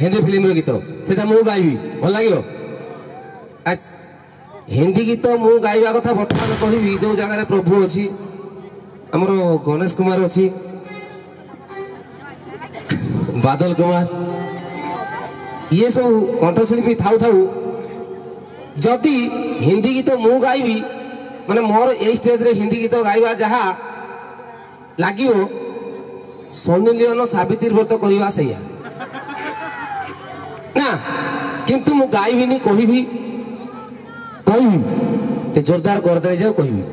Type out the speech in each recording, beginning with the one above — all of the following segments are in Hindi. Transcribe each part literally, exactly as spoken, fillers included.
हिंदी फिल्म गीत से मु गाइबी भल लगे हिंदी गीत मु गाइबा कथा बर्तमान कहबी जो जगह प्रभु अच्छी आमर गणेश कुमार अच्छी बादल कुमार ये सब कंठशिल्पी थाउ थाउ जदि हिंदी गीत मु गाइबी माने मोर ए स्टेज रे हिंदी गीत गाइबा जहा लागियो सोनी लियोन सावित्री व्रत करवा सैया ना किंतु मु गाइबिनी कहबी कहबी ते जोरदार कर दे जाओ कहबी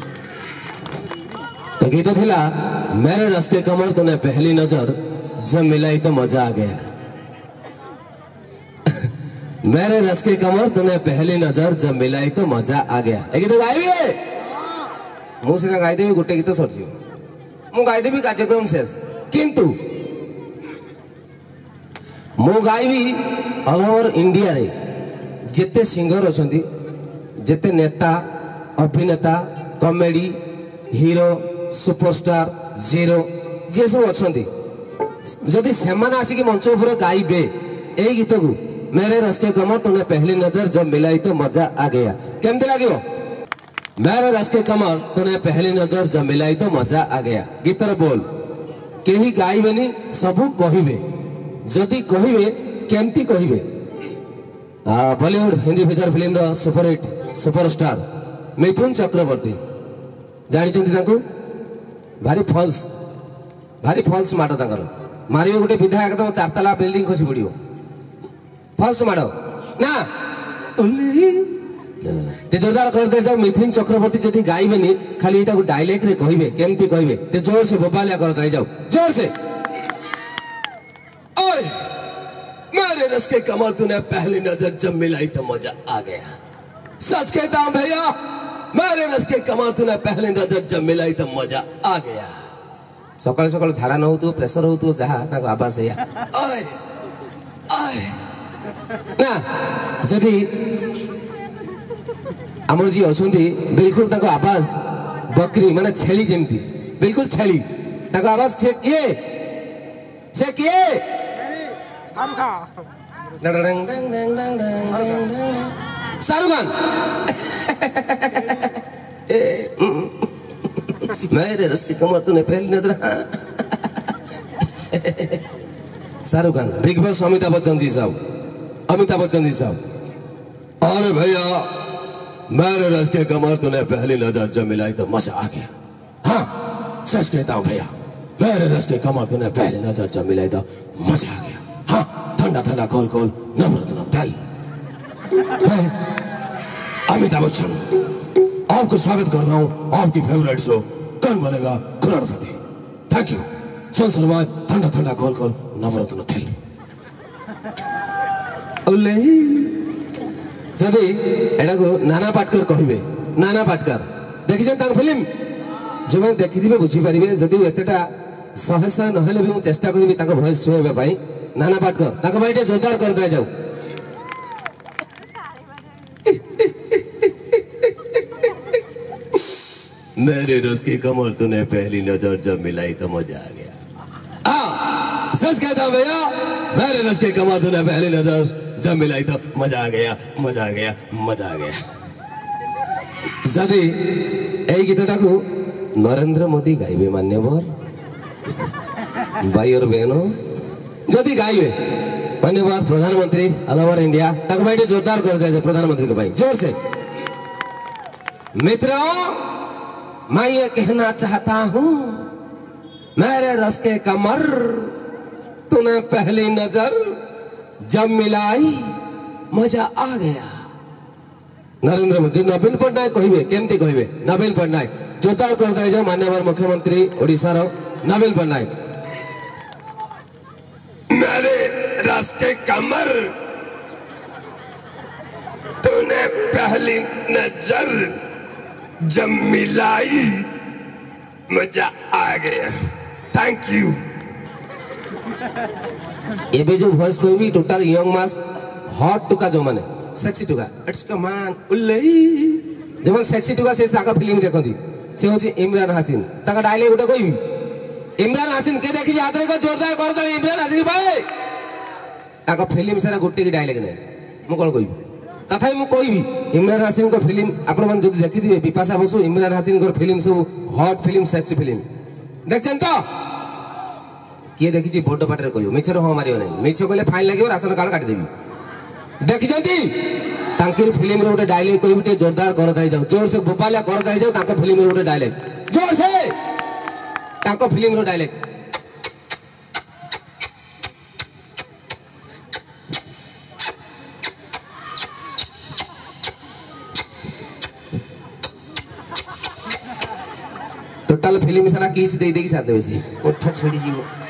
तो गीत थिला मेरे रस के कमर तूने पहली नजर जब मिलाई तो मजा आ गया मेरे रस के कमर तूने पहली नजर जब मिलाई तो मजा आ गया ए गीत गाइबी मु सिना गाइ देबी गोटे गीत सजियो मु गाइ देबी कार्यक्रम शेष किंतु मु गाइबी ऑल ओवर इंडिया रे जेते सिंगर अछंती जेते नेता अभिनेता कॉमेडी हीरो सुपरस्टार जीरो जे सब अछंती जदि सेमान आसिक मंच ऊपर गाइबे ए गीत को मेरे रस के कमर तूने पहली नजर जब मिलाई तो मजा आ गया केमती लगे मेरे रस के कमर तूने पहली नजर जब मिलाई तो मजा आ गया गीतर बोल केही गाइबेनी सबू कहिबे जदि कहिबे केमती कहिबे बॉलीवुड हिंदी फीचर फिल्म रो सुपरहिट सुपरस्टार मिथुन चक्रवर्ती जानी चंदी तांको भारी फॉल्स भारी फॉल्स माडो तांकर मारियो गोटे विधायक तो चार तला बिल्डिंग खसी पड़ियो फॉल्स माडो ना ते जोरदार कर दे जाओ मिथुन चक्रवर्ती जदि गाइबेनी खाली एटा को डायलॉग रे कहिबे केमती कहिबे ते जोर से बोबालिया कर दे जाओ जोर से ओए मेरे रस के कमर तूने पहली नजर जब मिलाई तो मजा आ गया सच कहता हूं भैया मेरे रस के कमर तूने पहली नजर जब मिलाई तो मजा आ गया सकाल सकाल झाड़ा न हो तो प्रेशर हो तो जहा ताको आवाज है ओए ओए ना जदि आमर जी अछंती बिल्कुल ताको आवाज बकरी माने छेली जेमती बिल्कुल छेली ताको आवाज छे किए छे किए शाहरुख खान मेरे रस की कमर तूने पहली नजर शाहरुख खान बिग बॉस अमिताभ बच्चन जी साहब अमिताभ बच्चन जी साहब अरे भैया मेरे रस के कमर तूने पहली नजर जब मिलाई तो मजा आ गया हाँ सच कहता हूँ भैया मेरे रस के कमर तूने पहली नजर जब मिलाई तो मजा आ गया हाँ ठंडा ठंडा खोल खोल नवरत्न तेल मैं अमिताभ बच्चन आपको स्वागत करता हूँ आपकी फेवरेट शो कौन बनेगा करोड़पति थैंक यू संसरवाय ठंडा ठंडा खोल खोल नवरत्न तेल ओले जदि एटा को नाना पाटकर कहिबे नाना पाटकर देखिछन ताक फिल्म जो मैं देखिदिबे बुझी परिबे जदि एतेटा सहज सहज नहले भी मु चेष्टा करबी ताक वॉइस सुनेबे भाई नाना पाटकर ताक भाईटे जोरदार कर दे जाऊ मेरे रस की कमर तूने पहली नजर जब मिलाई तो मजा आ गया हाँ सच कहता हूं भैया मेरे रस की कमर तूने पहली नजर जब मिलाई तो मजा आ गया मजा आ गया मजा आ गया जदि ए गीतटा को नरेंद्र मोदी गाइबे मान्यवर भाई और बहनों जदि गाइबे मान्यवर प्रधानमंत्री ऑल ओवर इंडिया तक भाई जोरदार कर दे प्रधानमंत्री को भाई जोर से मित्रों मैं ये कहना चाहता हूं मेरे रस के कमर तूने पहली नजर जब मिलाई मजा आ गया नरेंद्र मोदी नवीन पट्टनायक कहिबे केमती कहिबे नवीन पट्टनायक जोरदार कर दे जो माननीय मुख्यमंत्री ओडिशा रो नवीन पट्टनायक मेरे रस के कमर तूने पहली नजर जब मिलाई मजा आ गया थैंक यू एबे जो वॉइस कोई भी टोटल यंग मास हॉट टुका जो माने सेक्सी टुका इट्स कमान उल्लेई जब सेक्सी टुका से साका फिल्म देखंती से होची इमरान हासिन ताका डायलॉग उठा कोई भी इमरान हासिन के देखि याद रे को जोरदार कर दे इमरान हासिन भाई ताको फिल्म सारा गोटे की डायलॉग नै मु कोन कहबी तथापि मु कहबी इमरान हासिन को फिल्म आपण मन जदि देखि दिबे बिपाशा बसु इमरान हासिन को फिल्म सब हॉट फिल्म सेक्सी फिल्म देखछन तो किए देखि छी बड़ पाटरे कहयो मिछर हो मारियो नै मिछ कहले फाइन लागियो राशन कार्ड काटि देबी देखि जंती तांकी फिल्म रे गोटे डायलॉग कहबी टे जोरदार कर दाई जाऊ जोर से गोपालिया कर दाई जाऊ तांको फिल्म रे गोटे डायलॉग जोर से तांको फिल्म रो डायलॉग टोटल फिल्म सारा किस दे दे की साथ बेसी ओठ छड़ी जीवो